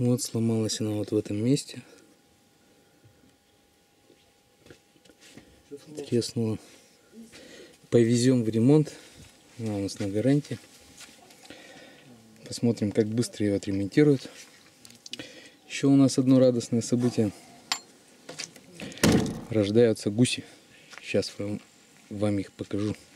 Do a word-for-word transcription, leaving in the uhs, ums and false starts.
Вот сломалась она вот в этом месте. Треснула. Повезем в ремонт. Она у нас на гарантии. Посмотрим, как быстро ее отремонтируют. Еще у нас одно радостное событие. Рождаются гуси. Сейчас вам, вам их покажу.